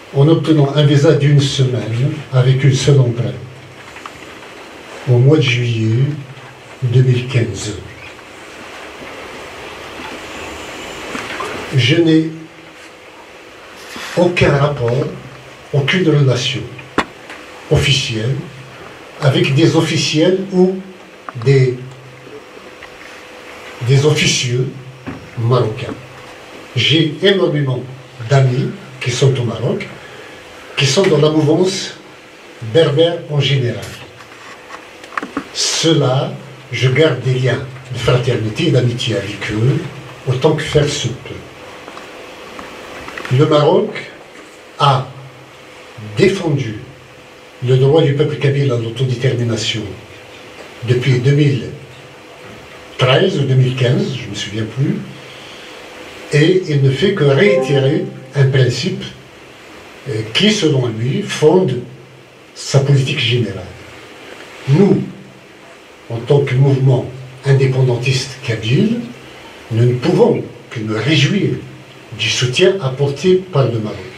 en obtenant un visa d'une semaine avec une seule empreinte, au mois de juillet 2015. Je n'ai aucun rapport, aucune relation officielle avec des officiels ou des officieux marocains. J'ai énormément d'amis qui sont au Maroc, qui sont dans la mouvance berbère en général. Ceux-là, je garde des liens de fraternité et d'amitié avec eux, autant que faire se peut. Le Maroc a défendu le droit du peuple kabyle à l'autodétermination depuis 2013 ou 2015, je ne me souviens plus, et il ne fait que réitérer un principe qui, selon lui, fonde sa politique générale. Nous, en tant que mouvement indépendantiste kabyle, nous ne pouvons que nous réjouir du soutien apporté par le Maroc.